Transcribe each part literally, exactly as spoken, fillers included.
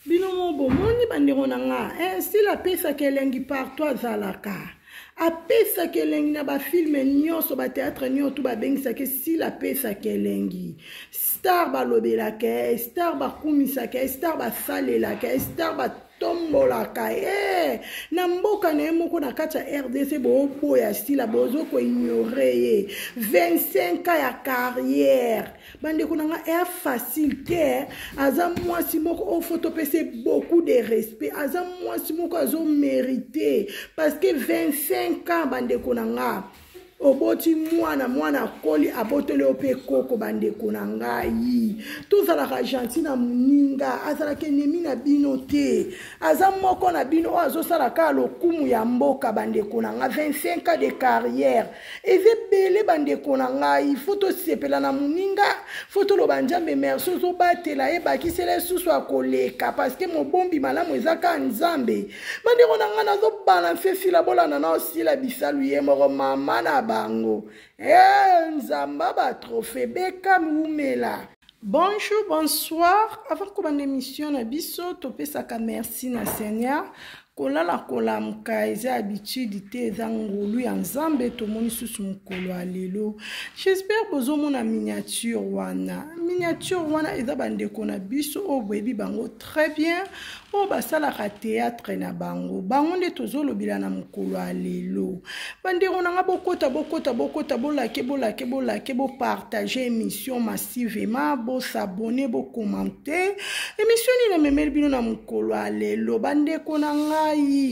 Binomo bomoni bandeko na nga, eh, si la pesa kelengi partout azalaka. A pesa kelengi na ba film nyonso ba théâtre nyonso ba bengisa ke si la pesa kelengi. Star ba lobela ke, star ba kumisa ke, star ba salela ke, star ba tombola ka eh na mboka na moko na kati ya R D C bo boya stila bozo ko ignorer vingt-cinq ans ya carrière bande ko nga est facile que aza mwasi moko o photo pese beaucoup de respect aza mwasi moko azo mériter parce que vingt-cinq ans bande ko nga oboti mwana mwana koli abotele ope koko bande ko ngai tozala ka gentil na muninga azala ke nemi na bino te aza moko na bino azo sala ka lokumu ya mboka bande ko nga vingt-cinq ans de carrière eze bele bande ko ngai photo sepela na muninga photo lo banjambe merci zo batela e bakisele susu akoleka parce que mo bombi malamu ezaka nzambe bande ko nga na zo balancer sila bolana na osila bisalu ye moko mama na bango eh nzamba ba trophée beka mumela. Bonjour, bonsoir. Avant qu'on ait une émission na biso topesaka merci na Seigneur. Kolala kolamka eza habitude te eza ngolu ya nzambe tomoni susu mukolo alelo. J'espère bozo mona miniature wana. Miniature wana eza bandeko na biso o boyebi bango très bien. O basala ka théâtre na bango. Bango nde tozolobila na mukolo alelo. Bandeko na nga bokota bokota bokota bolake bolake bolake bo partager émission massivement bo s'abonner bo commenter. Émission ni na memeli bino na mukolo alelo bandeko na nga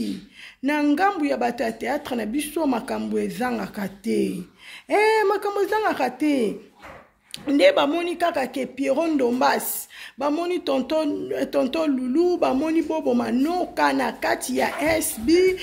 na ngambu ya bata théâtre na biso makambo ezangaka te eh makambo ezangaka te nde bamoni kaka ke Pierrot Ndombas bamoni tonton tonton Lulu bamoni Bobo Manoka na kati ya S B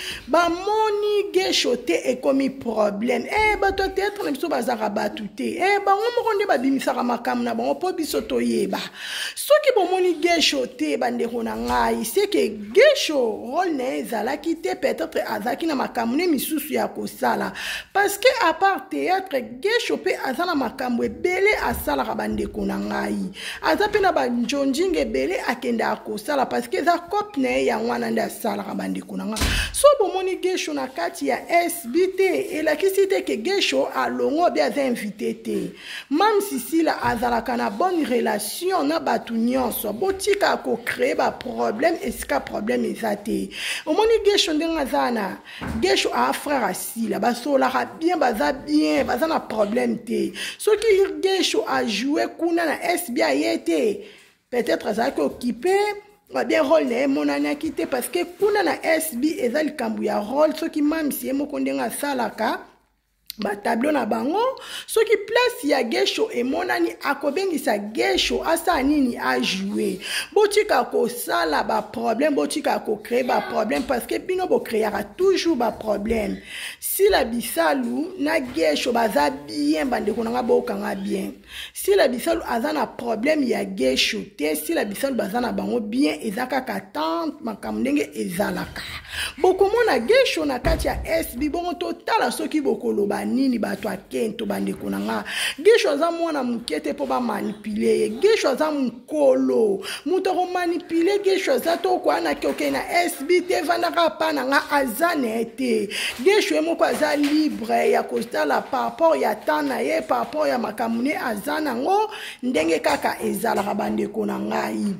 bamoni geshote ekomi problème eh bato théâtre na biso bazaka batu te eh bango moko nde babimisaka makambo na bango po biso toyeba soki bomoni geshote bandeko na ngai c'est que gesho rôle na ezalaki te peut-être azaki na makambo ne misusu ya kosala parce que à part théâtre gesho pe azana makambo ebele asala bandeko na ngai aza pe na ba njonjinge bele akenda akosala parce que za kopne ya mwana nda asala bandeko na ngai so bomoni gesho na kati ya S B T et la kisite ke gesho alongo bia za invité te même si sila azalaka na bonne relation na batu nyonso botika ko créer ba problème esika problème ezate omoni gesho ndenga zana gesho a frère asila basola bien baza bien baza na problème te soki gesho a joué kuna na S B ayete peut-être ça que occupé va bien rôle na monana quitté parce que kuna na S B ezali kambu ya rôle soki même si moko ndenga salaka ba tableau na bango soki place ya gesho e monani akobengisa gesho asa nini a jouer botika ko sala ba problème botika ko créer ba problème parce que bino bo créera toujours ba problème si la bisalu na gesho baza bien bande ko nga boka nga bien si la bisalu azana problème ya gesho te si la bisalu bazana bango bien ezaka ka tante makamndenge ezalaka bokomona gesho na kati ya S B bongo totala soki bokoloba nini bato akento bandeko na nga gesho aza mwana mukete po ba manipuler gesho aza mukolo muto ko manipuler gesho aza to ko ana kyoke na S B T vandaka pa na nga azane te gesho emoko aza libre ya kostala par rapport ya tana ye par rapport ya makamune azana ngo ndenge kaka ezala bandeko na ngai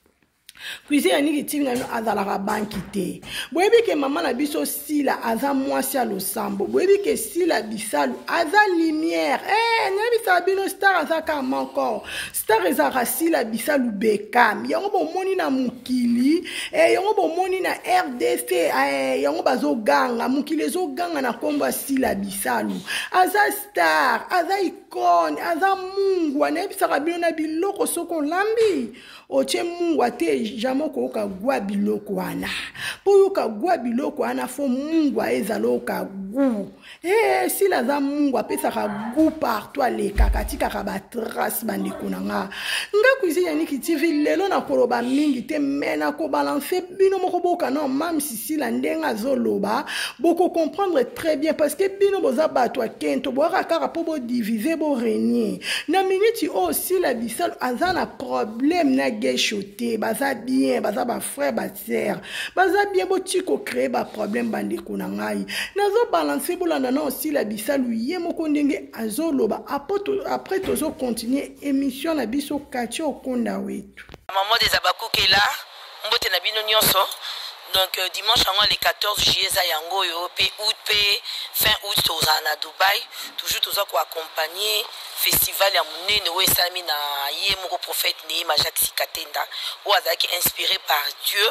Kuize ya niki tivi na no azalaka banki te. Boyebi ke mama na biso sila aza mwasi ya losambo. Boyebi ke sila bisalu aza lumière. Eh, nyebi sa bino star aza kama encore. Star ezaka sila bisalu bekam. Yango bo moni na mukili. Eh, yango bo moni na R D C. Eh, yango bazo ganga. Mukili zo ganga na kombo sila bisalu. Aza star, aza icône, aza mungu. Nyebi sa bino na biloko soko lambi. Oche mungu ate jamoko oka gwa biloko wana. Po yoka gwa biloko wana fo mungu aeza loka goût. Eh, si la zamungu apesaka goût partout aleka katika kabatras bandeko nanga. Nga cuisine yani kitivi lelo na koloba mingi te mena ko balancer bino moko boka non mam sisi la ndenga zoloba boko comprendre très bien parce que bino boza bato akento boka kaka po bo diviser bo régner. Na minute aussi la bisal azana problème na geshote baza bien baza ba frère ba sœur baza bien bo tiko créer ba problème bandeko na ngai nazo balancer bolanda na aussi la bisalu ye moko ndenge azoloba après tozo continuer émission na biso kati okonda wetu maman des abakuke là mbote na bino nyonso. Donc euh, dimanche le quatorze juillet za yango yo pe août pe fin août toza na Dubaï toujours toza ko accompagner festival ya munene o esami na ye moko prophète Nehima Jacques Sikatenda o azaki inspiré par Dieu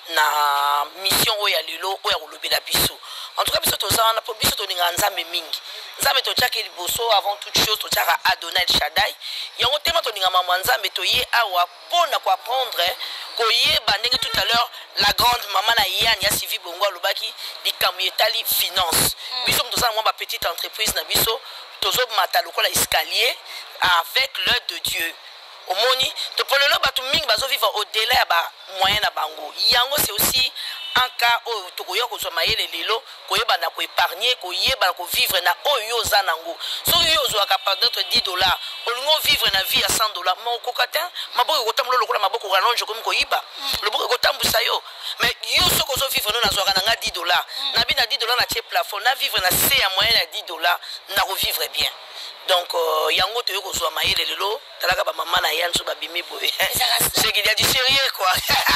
na mission o ya lelo o ya kolobela biso. En tout cas biso toza na po biso toninga nzambe mingi nzambe to tchaki liboso avant toute chose to tchaka Adonai El Shaddai yango tema toninga mama nzambe to ye awa pona ko apprendre koyeba ndenge tout à l'heure la grande maman na Yann ya suivi bongo lobaki likambo etali finance biso toza na mwa petite entreprise na biso tozo mata lokola escalier avec l'aide de Dieu. Omoni to polelo batu mingi bazo vivre au-delà ya ba moyen na bango yango c'est aussi un cas où tu koyo ko zoma yele lelo koyeba na ko épargner koyeba na ko vivre na oyo za nango so yo zo capable d'être dix dollars olingo vivre na vie à cent dollars mo kokata maboko ko tamlo lokola maboko rallonge comme koyiba le boko ko tambusa yo mais yo so ko zo vivre na zo na dix dollars na bi na dix dollars na tie plafond na vivre na c à moyen à dix dollars na ko vivre bien. Donc euh, yango to yo ko zo ma yele lelo talaka ba mama na Yann so ba bimi boye c'est qu'il y a du sérieux quoi.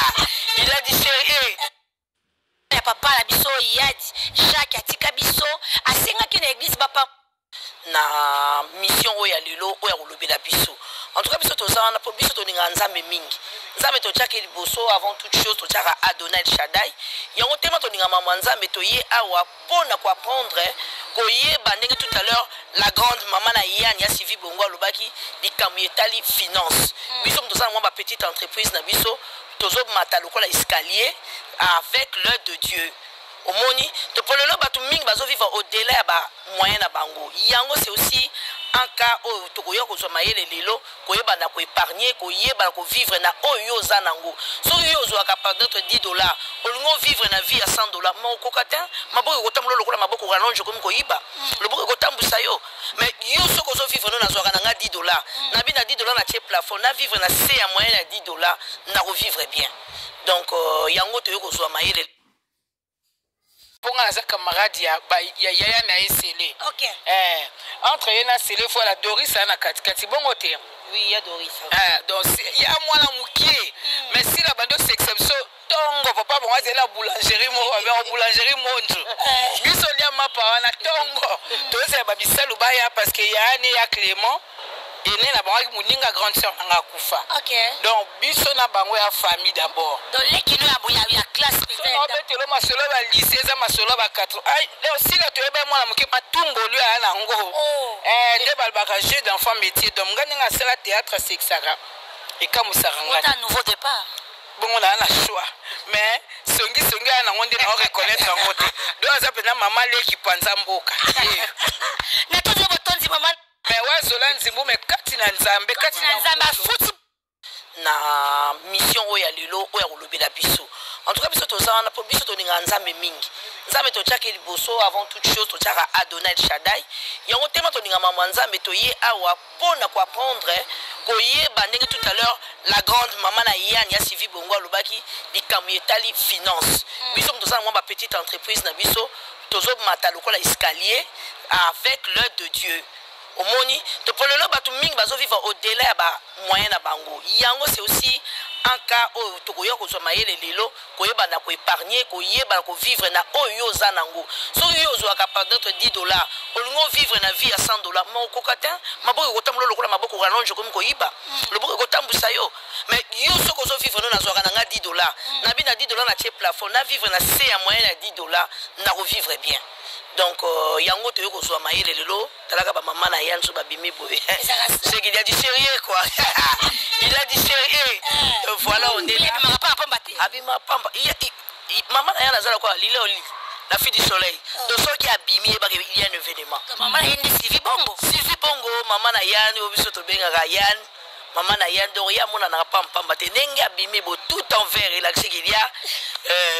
Il a du sérieux. Ya papa la biso yadi Jacques atika biso asenga ki na église papa na mission o ya lelo o ya kolobela biso. En tout cas biso toza na po biso toninga nzambe mingi nzambe to tchaki liboso avant toute chose to tchaka Adonai El Shaddai yango tema toninga mama nzambe to ye awa pona ko apprendre koyeba ndenge tout à l'heure la grande maman na Yann ya suivi bongo lobaki likambo etali finance biso toza na mwa petite entreprise na biso tozo mata lokola escalier avec l'aide de Dieu. Omoni to polelo batu mingi bazo vivre au-delà ya ba moyen na bango yango c'est aussi un cas où to koyo ko zoma yele lelo koyeba na ko épargner koyeba na ko vivre na oyo za nango so yo zo capable d'être dix dollars olingo vivre na vie à cent dollars mo kokata maboko ko tamlo lokola maboko rallonge comme koyiba le boko ko tambusa yo mais yo so ko zo vivre na zo na dix dollars na bi na dix dollars na tie plafond na vivre na c à moyen à dix dollars na ko vivre bien. Donc euh, yango to yo ko zo ma yele ponga za camarade ya ya ya na esele. OK. Eh entre yena sele fois la Doris na kati kati bongo te. Oui, il y a Doris. Ah donc il y a moi la mukie. Mais si la bande c'est exception tongo papa bon c'est la boulangerie mo ba boulangerie monjo. Biso lia mapa na tongo. To c'est ba bisalu ba ya parce que ya ne ya Clément et né la banque muninga grande sœur nga kufa. OK. Donc biso na bango ya famille d'abord. Donc les qui nous a ya classe privée. On va te le masolo ba lycée za masolo ba quatre. Ai aussi là tu es moi na muke matumbo lui a na ngo. Eh de balbaka jeu d'enfant métier donc ngani nga sala théâtre sexara. Et comme ça ranga. C'est un nouveau départ. Bon on a un choix. Mais songi songi na ngonde na reconnaître ngote. Donc ça peut na maman le qui panza mboka. Na to zo botonzi maman. Mais ouais Zolanzi mbo me kati na nzambe kati na nzambe futi na mission o ya lelo o ya kolobela biso. En tout cas biso toza na po biso toninga nzambe mingi nzambe to tchaki liboso avant toute chose to tchaka Adonai El Shaddai yango tema toninga mama nzambe to ye awa pona ko apprendre koyeba ndenge tout à l'heure la grande maman na Yann ya suivi bongo lobaki likambo etali finance biso toza na mwa petite entreprise na biso tozo mata lokola escalier avec l'aide de Dieu. Omoni to polelo batu mingi bazo vivre au-delà ya ba moyen na bango yango c'est aussi un cas où to koyo ko zoma yele lelo koyeba na ko épargner koyeba na ko vivre na oyo za nango so yo zo capable d'être dix dollars olingo vivre na vie à cent dollars mo kokata maboko ko tamlo lokola maboko rallonge comme koyiba le boko ko tambusa yo mais yo so ko zo vivre na zo na dix dollars na bi na dix dollars na tie plafond na vivre na c à moyen à dix dollars na ko vivre bien. Donc euh, yango to yo ko zo ma yele lelo talaka ba mama na Yann so ba bimi boye c'est qu'il y a du sérieux quoi. Il a du sérieux. Euh, voilà on est là. Abima pamba te. Abima pamba. Maman na Yann azala quoi lile oli. la fille du soleil. Donc ceux qui abîment, il y a un événement. Maman na yende Sylvie Bongo. Sylvie Bongo, maman na Yann, obiso to benga Yann. Maman na Yann, donc ya mona na pam pam bate nenge abîmé bo tout en vert et là c'est qu'il y a euh,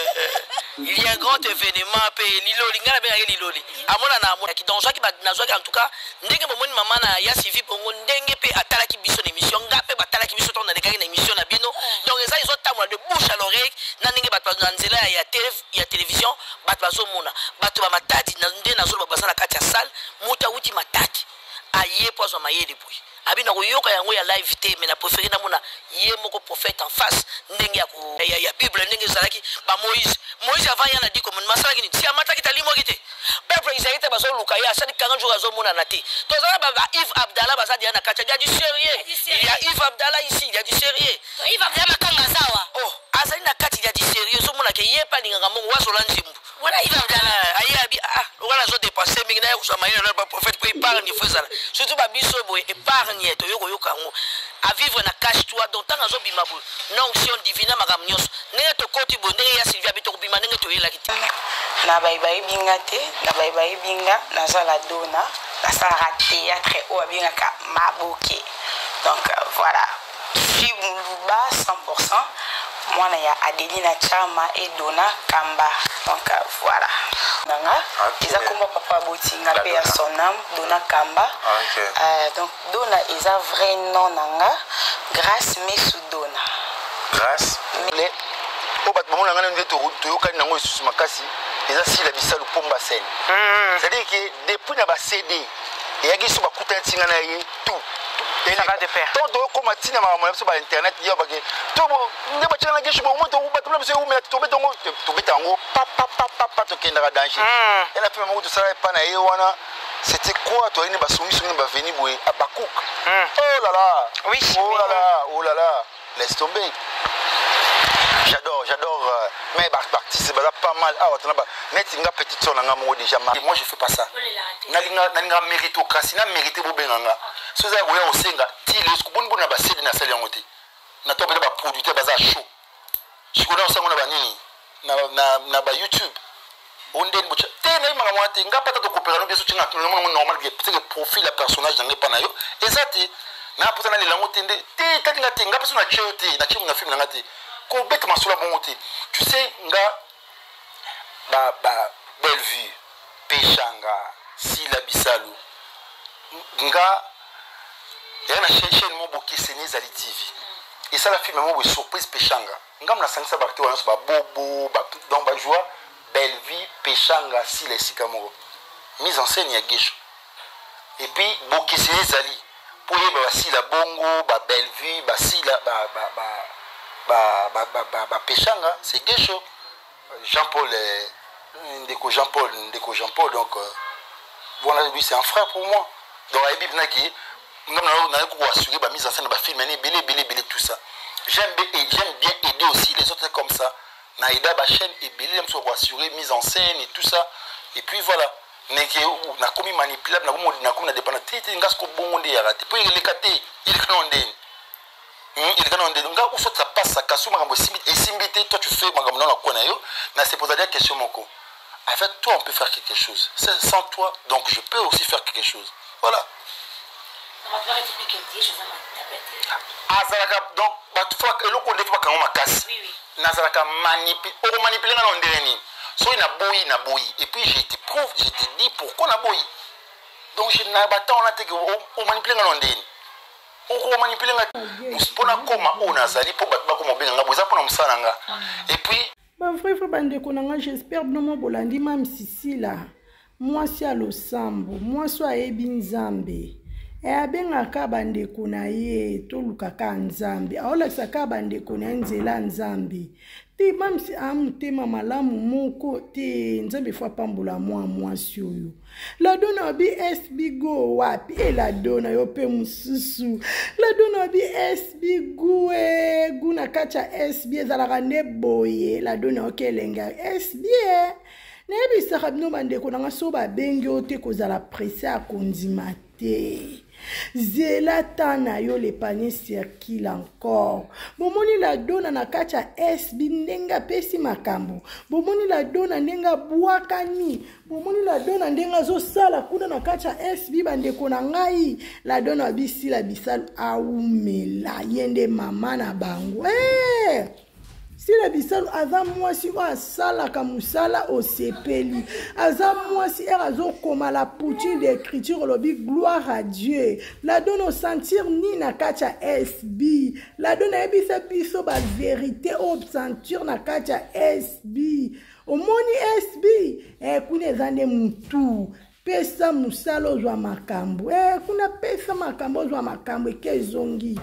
il y a un grand événement pe liloli ngala benga liloli. Amona na amona ki donc ceux qui ba na en tout cas ndenge bomoni maman na ya Sylvie Bongo ndenge pe atala ki biso émission ngape batala ki biso to na dekaki na émission na bino. Donc ça ils ont tamwa de bouche à l'oreille na ndenge bat na nzela ya télé ya télévision bat bazo mona bato ba matadi na ndenge na zo ba basala kati ya salle muta uti matadi aye pozo maye depuis abina koyoka yango ya live te mais na préféré na mona ye moko prophète en face ndenge ya ko ya, ya bible ndenge zalaki ba Moïse Moïse avant yana dit comme masala kini ti amata kitalimo kite peuple Israël te bazo luka ya sadi quarante jours azo mona na te to zala ba Yves Abdallah bazadi yana kacha ya du sérieux il y a Yves Abdallah ici il y a du sérieux to Yves Abdallah makanga sawa oh azali na kati ya du sérieux so mona ke ye pa linganga mongo wazo lanzimbu voilà Yves Abdallah aye abi ah lokala zo dépasser mingi na ko sama yana ba prophète ko épargne fezala surtout ba biso boy épargne to yoko yoka ngo à vivre na cache toi donc tant azo bimabu non si on divina magam nyos ndenge to koti bo ndenge ya Sylvia bito ko bima ndenge to yela kiti na bye bye binga te na bye bye binga na zala dona na sala théâtre o binga ka maboke donc euh, voilà si Muluba cent pour cent moi na ya Adelina Chama et Dona Kamba donc euh, voilà nanga iza komba papa botinga pe ya sonam Dona Kamba euh, donc Dona iza vrai nom nanga Grâce Mesu Dona Grâce les o bat bomona ngana ndeto to yokani nango isusu makasi eza si la bisalu pomba scène c'est à dire que depuis na ba C D et yaki so ba kuta tinga na ye tout ça va de pair donc to ko matina ma ma so ba internet yo ba ke to bo ne ba tshana ke shibo mo to ba to mse o me to be tongo to be tango pa pa pa pa to kenda ga danger et la première mo to sala pa na ye wana c'était quoi toi ni ba soumi soumi ba veni boy abakouk oh là là oui oh là là oh là là laisse tomber. J'adore, j'adore. Euh, mais bah, c'est pas mal. Ah, attends, bah, net, il y a petite soeur, déjà mariée. Moi, je fais pas ça. N'a méritocratie, n'a mérité beau benanga. Si vous avez au senga, ti le scoubon bon na basé na salle yangote. Na to ba produit ba za show. Je connais ça on a bani na na na ba YouTube. Onde mbocha. Te na manga mwate nga pata to coopérer no beso tinga to no normal que peut-être profil la personnage dans pas na yo. Exact. Na pota na le langote nde te takinga te nga personne na cheote na chimu na film na ngate. Ko bet masula bongote. Tu sais nga ba ba Bellevue, Pechanga, Sila Bisalu. Nga il y a une chaîne mo boki seni zali T V. Et ça la film mo surprise Pechanga. Nga mna sangisa bakti wana ba bobo ba donc ba joie Bellevue, Pechanga, Sila Sikamoro. Mise en scène ya Gesho. Et puis boki seni zali pour y ba Sila Bongo, ba Bellevue, ba Sila ba ba ba ba ba ba ba, ba Pechanga, c'est Gesho. Jean-Paul Ndeko Jean-Paul Ndeko Jean-Paul donc euh, voilà lui c'est un frère pour moi. Donc la Bible naki nous avons assuré la mise en scène de film belé belé belé tout ça. J'aime bien j'aime bien aider aussi les autres comme ça. Na aida ba chaîne et belé même soit assurer mise en scène et tout ça. Et puis voilà. Neke na komi manipulable na komi na komi na dépendant tete ngasko bongo ndi yarate. Pour il lekate il kanonde. Il kanonde nga où ça passe ça kasu makambo simbi et simbité toi tu fais makambo na kona yo. Na c'est poser des questions moko. Avec toi on peut faire quelque chose. Sans toi donc je peux aussi faire quelque chose. Voilà. Azalaka donc batufwa eloko ndefu bakango makasi nazalaka manipule o manipuler na ndeni so ina boyi na boyi et puis je te prouve je te dis pourquoi na boyi donc je na bata on a te o manipuler na ndeni o manipuler na spona koma o nazali po batba ko mobenga nga boza pona musala nga et puis ba frère frère bande konanga j'espère nomo bolandi mam Sisila moi si a losambo moi so ayebi nzambe e abengaka bandeko na ye tolukaka nzambe aolakisaka bandeko na nzela nzambe te mamsi amutema malamu moko te nzambe fo apambola mwa mwasi oyo la dona obi S B go wapi e la dona yo pe mususu la dona obi S B gu e gu na kacha S B ezalaka nde boye la dona okelenga S B nayebisaka bino bandeko nanga so babengi o te kozala presse akondima te Zelata na yo le panier circule encore. Bomoni la dona na kacha S B ndenga pesi makambo. Bomoni la dona ndenga bwakani. Bomoni la dona ndenga zo sala kuna na kacha S B bandeko na ngai. La dona bisi la bisal aumela yende mama na bango. Eh! Si la bisalo aza mwasi o asala kamusala o sepeli aza mwasi erazo koma la poutine d'écriture lobi gloire à Dieu la donne au sentir ni na kacha S B la donne ebisa biso ba vérité au sentir na kacha S B o moni S B e kune zande mutu pesa musalo zwa makambo e kuna pesa makambo zwa makambo kezongi.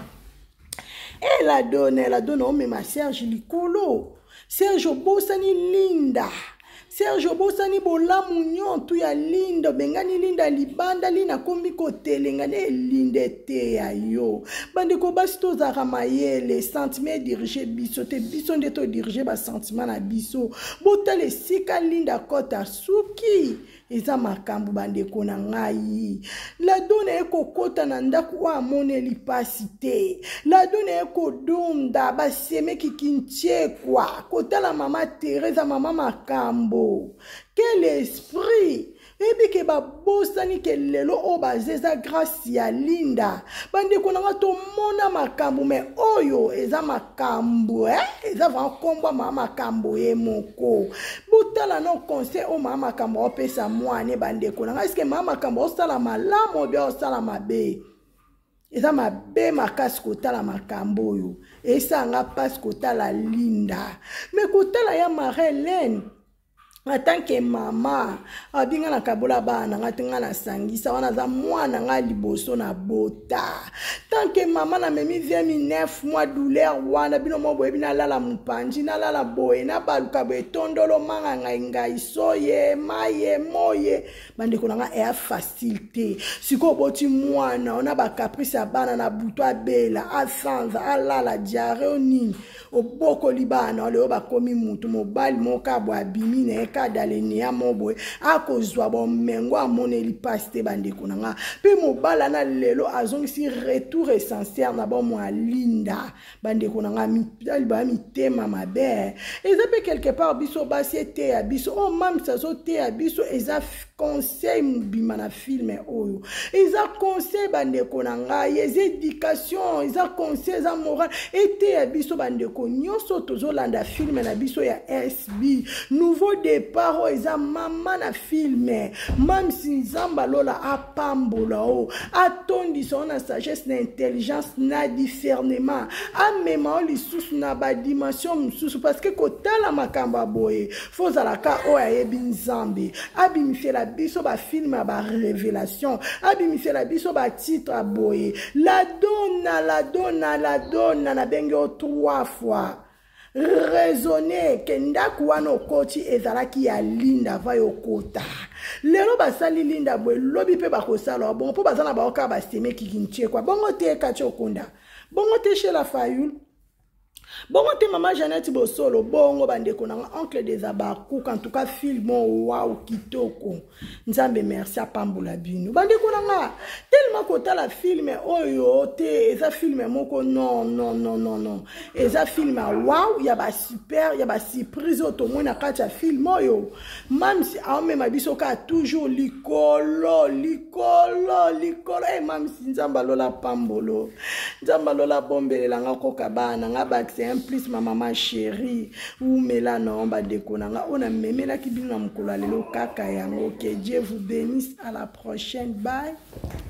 Et la donne, la donne, oh, mais ma Serge Likolo. Serge Bosani Linda. Serge Bosani Bola Mounion, tu ya Linda. Bengani Linda Libanda, Lina Kombi Kote, Lengane Linda te yo. Bande ko basto za ramaye, les sentiments dirigés biso, te biso de to diriger ba sentiment na biso. Bota le sika Linda Kota Suki. Eza makambu bandeko na ngai. La donne eko kota na ndaku wa amone lipasite. La donne eko donda baseme kikinche kwa. Kota la mama Teresa mama makambo. Quel esprit! Ebi ke ba bosani ke lelo o bazeza grâce ya Linda. Bandeko na to mona makambo me oyo eza makambo eh eza va komba mama makambo ye moko. Butala no conseil o mama makambo opesa mwane bandeko na eske mama makambo osala malamu obi osala mabe. Eza mabe makasi kotala makambo yo. Esa nga pas kotala Linda. Me kotala ya Marie-Hélène. En tant que maman, abinga na kabola bana ngatenga na sangisa wana za mwana nga liboso na bota. Tant que maman na memi vingt neuf mois douleur wana bino mo boye bina lala mupanji na lala boye na baluka boye tondolo manga nga ngai soye maye moye bandeko na nga e facilité. Siko boti mwana ona ba caprice bana na buto abela asanza alala diarrhée nini oboko libana ole oba komi mutu mobali moka bwa bimi na kadale ni ya mobwe akozwa bo mengo amone lipaste bandeko na nga pe mobala na lelo azongisi retour essentiel na bo mwa Linda bandeko na nga mitali ba mitema mabe eza pe quelque part biso basi te ya biso o mam sa so te ya biso eza conseil mubima na film oyo eza conseil bandeko na nga eza éducation eza conseil eza moral ete ya biso bandeko nyonso tozolanda film na biso ya S B nouveau départ o eza mama na film même si nzamba lola apambola o atondisa na sagesse na intelligence na discernement amema o lisusu na ba dimension mususu parce que kotala makambo aboye fozalaka o ayebi nzambe abimifela biso ba film ba révélation abimifela biso ba titre aboye la donna la donna la donna na bengo trois fois raisonner que ndaku wana okoti ezalaki ya Linda va yokota lelo basali Linda boye lobi pe bakosala bon po bazana baoka baseme kikinche kwa bongo te kachokonda bongo te chez la Fayul bongo te mama Jeannette Bosolo bongo bandeko na oncle des abaku en tout cas film wow kitoko nzambe merci a pambola bino bandeko na nga tellement kotala film oyo te eza film moko non non non non non eza film wow ya ba super ya ba surprise otomona kacha film oyo même si a même biso ka toujours likolo likolo likolo e même si nzamba lola pambolo nzamba lola bombelela nga kokabana nga ba en plus ma maman chérie ou mela non ba dekonanga on a memela ki bino na mukolo lelo kaka yango que Dieu vous bénisse à la prochaine bye.